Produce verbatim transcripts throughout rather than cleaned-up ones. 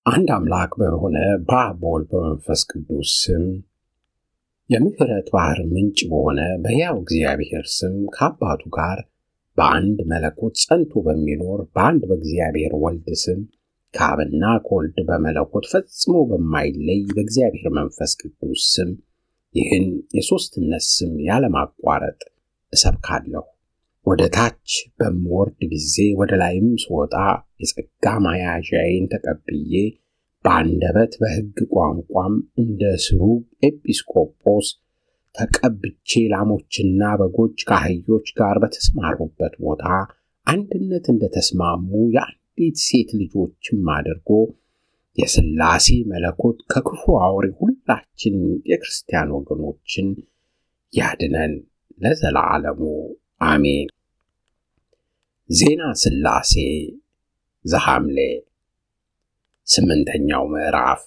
አንድ አምላክ በሆነ በአብ ወልድ በመንፈስ ቅዱስ ስም የምህረት ባህር ምንጭ በሆነ በሕያው እግዚአብሔር ስም ከአባቱ ጋር በአንድ መለኮት ጸንቶ በሚኖር በአንድ በእግዚአብሔር ወልድ ስም ከአብና ከወልድ በመለኮት ፈጽሞ በማይለይ በእግዚአብሔር መንፈስ ቅዱስ ስም ይህን የሦስትነት ስም ያለማቋረጥ እሰብካለሁ። ወደ ታች በምወርድ ጊዜ ወደ ላይም ስወጣ የጸጋ መያዣዬን ተቀብዬ በአንደበት በሕግ ቋንቋም እንደ ስሩግ ኤጲስቆጶስ ተቀብቼ ላሞችና በጎች ከአህዮች ጋር በተሰማሩበት ቦታ አንድነት እንደተስማሙ የአንዲት ሴት ልጆችም አድርጎ የሥላሴ መለኮት ከክፉ አውሬ ሁላችን የክርስቲያን ወገኖችን ያድነን ለዘላለሙ አሜን። ዜና ሥላሴ ዘሐምሌ ስምንተኛው ምዕራፍ።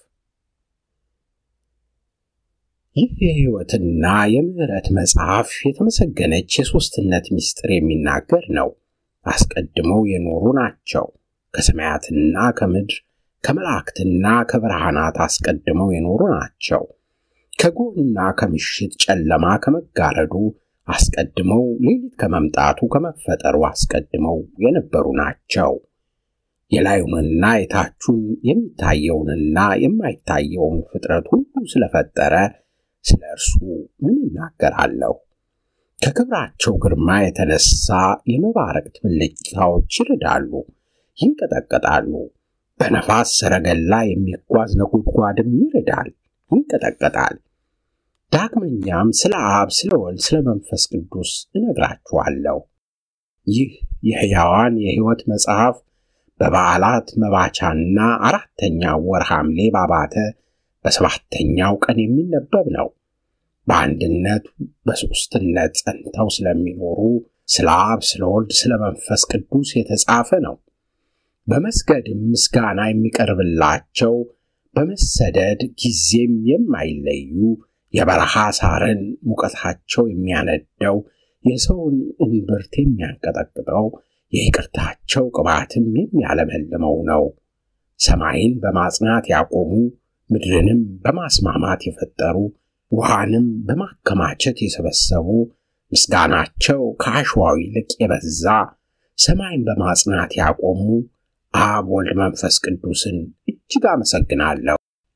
ይህ የሕይወትና የምሕረት መጽሐፍ የተመሰገነች የሦስትነት ምስጢር የሚናገር ነው። አስቀድመው የኖሩ ናቸው። ከሰማያትና ከምድር ከመላእክትና ከብርሃናት አስቀድመው የኖሩ ናቸው። ከጎህና ከምሽት ጨለማ ከመጋረዱ አስቀድመው ሌሊት ከመምጣቱ ከመፈጠሩ አስቀድመው የነበሩ ናቸው። የላዩንና የታቹን የሚታየውንና የማይታየውን ፍጥረት ሁሉ ስለፈጠረ ስለ እርሱ ምን እናገራለሁ? ከክብራቸው ግርማ የተነሳ የመባረቅት ብልጭታዎች ይርዳሉ፣ ይንቀጠቀጣሉ። በነፋስ ሰረገላ የሚጓዝ ነጎድጓድም ይርዳል፣ ይንቀጠቀጣል። ዳግመኛም ስለ አብ፣ ስለ ወልድ፣ ስለ መንፈስ ቅዱስ እነግራችኋለሁ። ይህ የሕያዋን የሕይወት መጽሐፍ በበዓላት መባቻና አራተኛው ወር ሐምሌ ባባተ በሰባተኛው ቀን የሚነበብ ነው። በአንድነት በሦስትነት ጸንተው ስለሚኖሩ ስለ አብ፣ ስለ ወልድ፣ ስለ መንፈስ ቅዱስ የተጻፈ ነው። በመስገድም ምስጋና የሚቀርብላቸው በመሰደድ ጊዜም የማይለዩ የበረሃ ሳርን ሙቀታቸው የሚያነደው የሰውን እንብርት የሚያንቀጠቅጠው የይቅርታቸው ቅባትም የሚያለመልመው ነው። ሰማይን በማጽናት ያቆሙ ምድርንም በማስማማት የፈጠሩ ውሃንም በማከማቸት የሰበሰቡ ምስጋናቸው ከአሸዋው ይልቅ የበዛ ሰማይን በማጽናት ያቆሙ አብ ወልድ መንፈስ ቅዱስን እጅግ አመሰግናለሁ።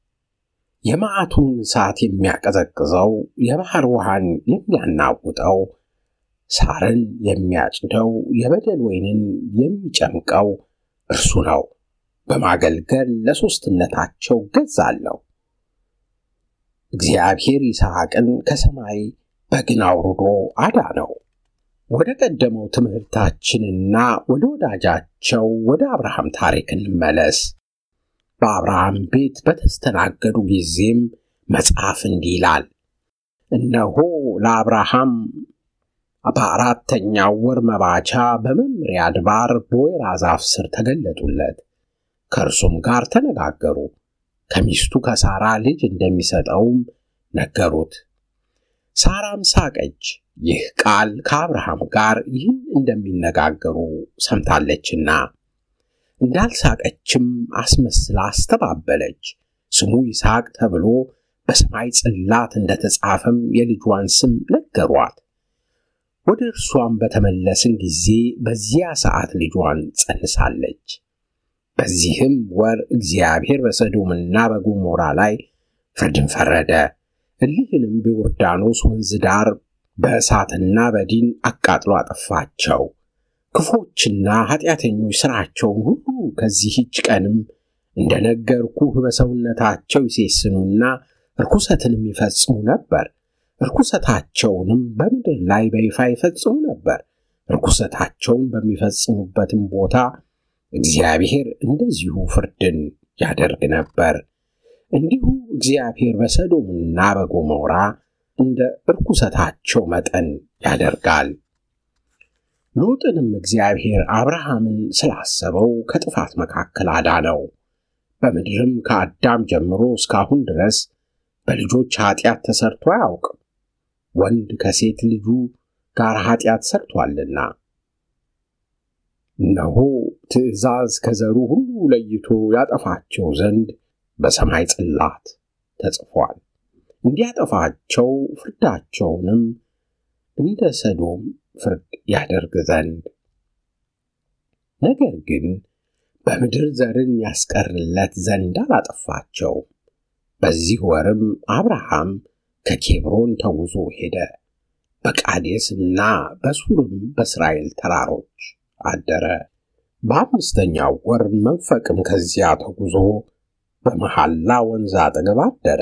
የመዓቱን እሳት የሚያቀዘቅዘው የባህር ውሃን የሚያናውጠው ሳርን የሚያጭደው የበደል ወይንን የሚጨምቀው እርሱ ነው። በማገልገል ለሦስትነታቸው ገዛለሁ። እግዚአብሔር ይስሐቅን ከሰማይ በግን አውርዶ አዳነው። ወደ ቀደመው ትምህርታችንና ወደ ወዳጃቸው ወደ አብርሃም ታሪክ እንመለስ። በአብርሃም ቤት በተስተናገዱ ጊዜም መጽሐፍ እንዲህ ይላል፣ እነሆ ለአብርሃም በአራተኛው ወር መባቻ በመምሪያ አድባር በወይራ ዛፍ ስር ተገለጡለት፣ ከእርሱም ጋር ተነጋገሩ። ከሚስቱ ከሳራ ልጅ እንደሚሰጠውም ነገሩት። ሳራም ሳቀች፣ ይህ ቃል ከአብርሃም ጋር ይህን እንደሚነጋገሩ ሰምታለችና። እንዳልሳቀችም አስመስላ አስተባበለች። ስሙ ይስሐቅ ተብሎ በሰማይ ጽላት እንደተጻፈም የልጇን ስም ነገሯት። ወደ እርሷም በተመለስን ጊዜ በዚያ ሰዓት ልጇን ጸንሳለች። በዚህም ወር እግዚአብሔር በሰዶምና በጎሞራ ላይ ፍርድን ፈረደ። እሊህንም በዮርዳኖስ ወንዝ ዳር በእሳትና በዲን አቃጥሎ አጠፋቸው። ክፎችና ኃጢአተኞች ሥራቸውን ሁሉ ከዚህች ቀንም እንደነገርኩህ በሰውነታቸው ይሴስኑና ርኩሰትንም ይፈጽሙ ነበር። ርኩሰታቸውንም በምድር ላይ በይፋ ይፈጽሙ ነበር። ርኩሰታቸውን በሚፈጽሙበትም ቦታ እግዚአብሔር እንደዚሁ ፍርድን ያደርግ ነበር። እንዲሁ እግዚአብሔር በሰዶምና በጎሞራ እንደ ርኩሰታቸው መጠን ያደርጋል። ሎጥንም እግዚአብሔር አብርሃምን ስላሰበው ከጥፋት መካከል አዳነው። በምድርም ከአዳም ጀምሮ እስካሁን ድረስ በልጆች ኃጢአት ተሰርቶ አያውቅም። ወንድ ከሴት ልጁ ጋር ኃጢአት ሰርቷልና። እነሆ ትእዛዝ ከዘሩ ሁሉ ለይቶ ያጠፋቸው ዘንድ በሰማይ ጽላት ተጽፏል። እንዲያጠፋቸው ፍርዳቸውንም እንደ ሰዶም ፍርድ ያደርግ ዘንድ። ነገር ግን በምድር ዘርን ያስቀርለት ዘንድ አላጠፋቸው። በዚህ ወርም አብርሃም ከኬብሮን ተጉዞ ሄደ። በቃዴስና በሱርም በእስራኤል ተራሮች አደረ። በአምስተኛው ወር መንፈቅም ከዚያ ተጉዞ በመሐላ ወንዝ አጠገብ አደረ።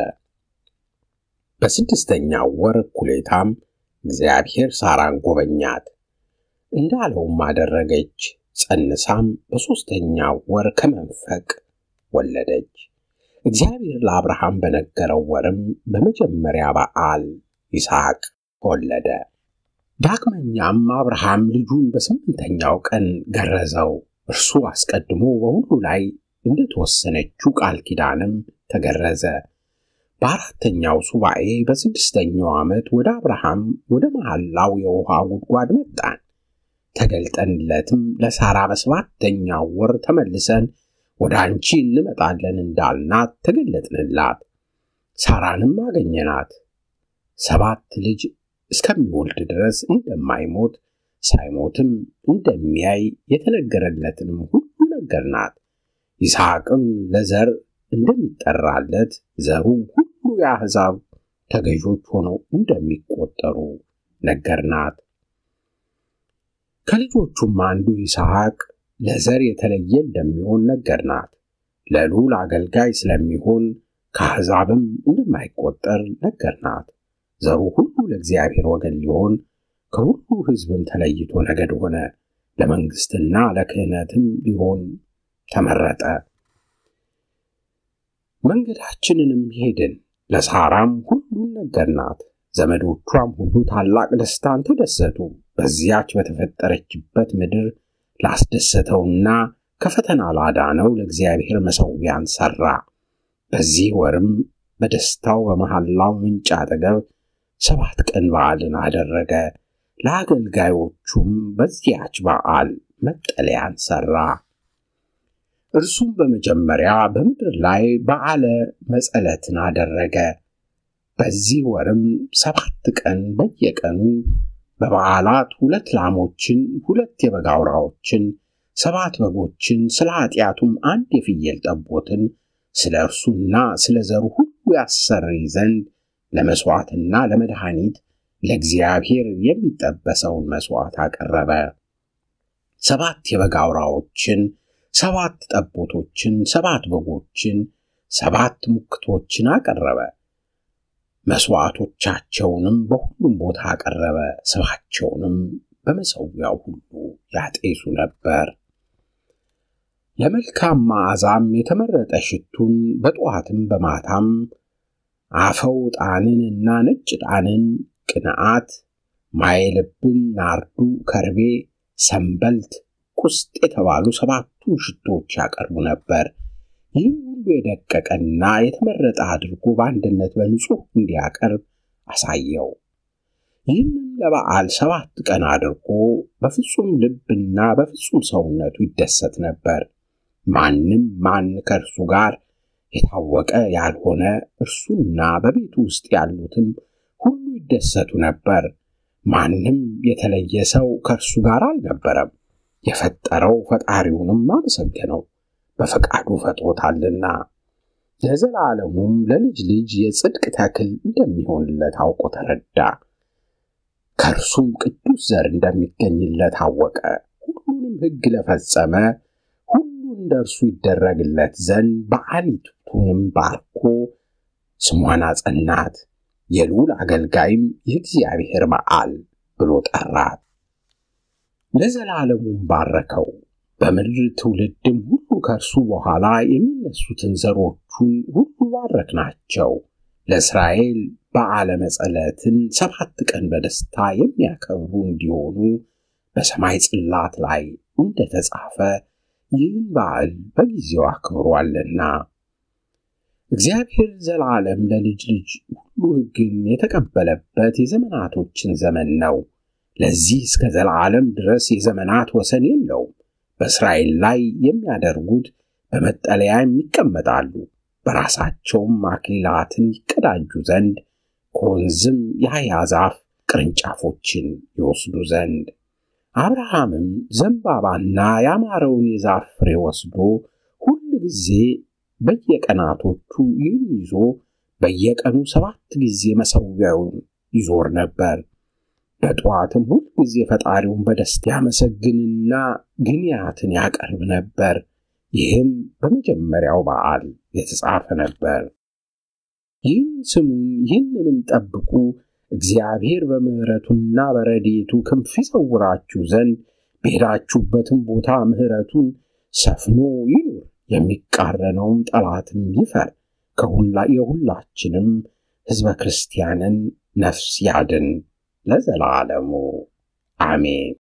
በስድስተኛው ወር እኩሌታም እግዚአብሔር ሳራን ጎበኛት፣ እንዳለውም አደረገች። ጸንሳም በሦስተኛው ወር ከመንፈቅ ወለደች። እግዚአብሔር ለአብርሃም በነገረው ወርም በመጀመሪያ በዓል ይስሐቅ ወለደ። ዳግመኛም አብርሃም ልጁን በስምንተኛው ቀን ገረዘው። እርሱ አስቀድሞ በሁሉ ላይ እንደተወሰነችው ቃል ኪዳንም ተገረዘ። በአራተኛው ሱባኤ በስድስተኛው ዓመት ወደ አብርሃም ወደ መሐላው የውሃ ጉድጓድ መጣን። ተገልጠንለትም ለሳራ በሰባተኛው ወር ተመልሰን ወደ አንቺ እንመጣለን እንዳልናት ተገለጥንላት። ሳራንም አገኘናት። ሰባት ልጅ እስከሚወልድ ድረስ እንደማይሞት ሳይሞትም እንደሚያይ የተነገረለትንም ሁሉ ነገርናት። ይስሐቅም ለዘር እንደሚጠራለት ዘሩም ሁሉ የአሕዛብ ተገዦች ሆነው እንደሚቆጠሩ ነገርናት። ከልጆቹም አንዱ ይስሐቅ ለዘር የተለየ እንደሚሆን ነገርናት። ለልዑል አገልጋይ ስለሚሆን ከአሕዛብም እንደማይቆጠር ነገርናት። ዘሩ ሁሉ ለእግዚአብሔር ወገን ሊሆን ከሁሉ ሕዝብም ተለይቶ ነገድ ሆነ። ለመንግሥትና ለክህነትም ሊሆን ተመረጠ። መንገዳችንንም ሄድን። ለሳራም ሁሉን ነገርናት። ዘመዶቿም ሁሉ ታላቅ ደስታን ተደሰቱ። በዚያች በተፈጠረችበት ምድር ላስደሰተውና ከፈተና ላዳነው ለእግዚአብሔር መሠዊያን ሠራ። በዚህ ወርም በደስታው በመሐላው ምንጭ አጠገብ ሰባት ቀን በዓልን አደረገ። ለአገልጋዮቹም በዚያች በዓል መጠለያን ሠራ። እርሱም በመጀመሪያ በምድር ላይ በዓለ መጸለትን አደረገ። በዚህ ወርም ሰባት ቀን በየቀኑ በበዓላት ሁለት ላሞችን፣ ሁለት የበግ አውራዎችን፣ ሰባት በጎችን፣ ስለ ኃጢአቱም አንድ የፍየል ጠቦትን ስለ እርሱና ስለ ዘሩ ሁሉ ያሰሪ ዘንድ ለመሥዋዕትና ለመድኃኒት ለእግዚአብሔር የሚጠበሰውን መሥዋዕት አቀረበ። ሰባት የበግ አውራዎችን፣ ሰባት ጠቦቶችን፣ ሰባት በጎችን፣ ሰባት ሙክቶችን አቀረበ። መሥዋዕቶቻቸውንም በሁሉም ቦታ አቀረበ። ስባቸውንም በመሠዊያው ሁሉ ያጤሱ ነበር። ለመልካም መዓዛም የተመረጠ ሽቱን በጠዋትም በማታም አፈው ዕጣንንና ነጭ ዕጣንን፣ ቅንዓት፣ ማይልብን፣ ናርዱ፣ ከርቤ፣ ሰንበልት፣ ቁስጥ የተባሉ ሰባቱን ሽቶች ያቀርቡ ነበር። ይህም ሁሉ የደቀቀና የተመረጠ አድርጎ በአንድነት በንጹሕ እንዲያቀርብ አሳየው። ይህንም ለበዓል ሰባት ቀን አድርጎ በፍጹም ልብና በፍጹም ሰውነቱ ይደሰት ነበር። ማንም ማን ከእርሱ ጋር የታወቀ ያልሆነ እርሱና በቤቱ ውስጥ ያሉትም ሁሉ ይደሰቱ ነበር። ማንም የተለየ ሰው ከእርሱ ጋር አልነበረም። የፈጠረው ፈጣሪውንም አመሰገነው፣ በፈቃዱ ፈጥሮታልና። ለዘላለሙም ለልጅ ልጅ የጽድቅ ተክል እንደሚሆንለት አውቆ ተረዳ። ከእርሱም ቅዱስ ዘር እንደሚገኝለት አወቀ። ሁሉንም ሕግ ለፈጸመ ሁሉ እንደ እርሱ ይደረግለት ዘንድ በዓሊቱንም ባርኮ ስሟን አጸናት። የልዑል አገልጋይም የእግዚአብሔር በዓል ብሎ ጠራት። ለዘላለሙም ባረከው። በምድር ትውልድም ሁሉ ከእርሱ በኋላ የሚነሱትን ዘሮቹን ሁሉ ባረክናቸው። ለእስራኤል በዓለ መጸለትን ሰባት ቀን በደስታ የሚያከብሩ እንዲሆኑ በሰማይ ጽላት ላይ እንደተጻፈ ይህን በዓል በጊዜው አክብሯልና። እግዚአብሔር ዘላለም ለልጅ ልጅ ሁሉ ሕግን የተቀበለበት የዘመናቶችን ዘመን ነው። ለዚህ እስከ ዘላለም ድረስ የዘመናት ወሰን የለውም። በእስራኤል ላይ የሚያደርጉት በመጠለያ የሚቀመጣሉ። በራሳቸውም አክሊላትን ይቀዳጁ ዘንድ ከወንዝም የሐያ ዛፍ ቅርንጫፎችን ይወስዱ ዘንድ። አብርሃምም ዘንባባና ያማረውን የዛፍ ፍሬ ወስዶ ሁል ጊዜ በየቀናቶቹ ይህን ይዞ በየቀኑ ሰባት ጊዜ መሠዊያውን ይዞር ነበር። በጠዋትም ሁል ጊዜ ፈጣሪውን በደስታ ያመሰግንና ግንያትን ያቀርብ ነበር። ይህም በመጀመሪያው በዓል የተጻፈ ነበር። ይህን ስሙን ይህንንም ጠብቁ፣ እግዚአብሔር በምሕረቱና በረድኤቱ ክንፍ ይሰውራችሁ ዘንድ በሄዳችሁበትም ቦታ ምሕረቱን ሰፍኖ ይኑር፣ የሚቃረነውም ጠላትም ይፈር፣ ከሁላ የሁላችንም ሕዝበ ክርስቲያንን ነፍስ ያድን ለዘላለሙ አሜን።